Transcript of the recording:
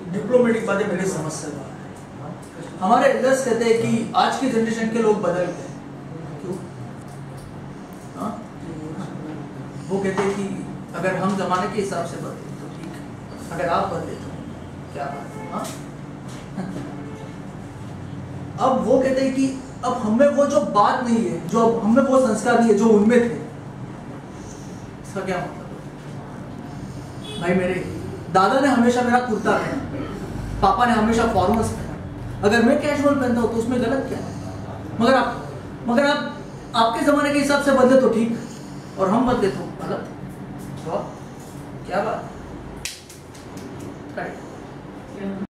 Diplomatic बातें मेरे समझ से बाहर है। हमारे एल्डर्स कहते हैं कि आज की जनरेशन के लोग बदल गए। क्यों? हाँ? वो कहते हैं कि अगर हम जमाने के हिसाब से बदले तो ठीक है, अगर आप बदले तो क्या बात है। हाँ? अब वो कहते हैं कि अब हमें वो जो बात नहीं है, जो हमें वो संस्कार नहीं है जो उनमें थे। इसका क्या मतलब? भाई मेरे दादा ने हमेशा मेरा कुर्ता पहना, पापा ने हमेशा फॉर्मल्स पहना। अगर मैं कैजुअल पहनता हूँ तो उसमें गलत क्या है? मगर आप आपके जमाने के हिसाब से बदले तो ठीक, और हम बदले तो गलत। तो क्या बात है?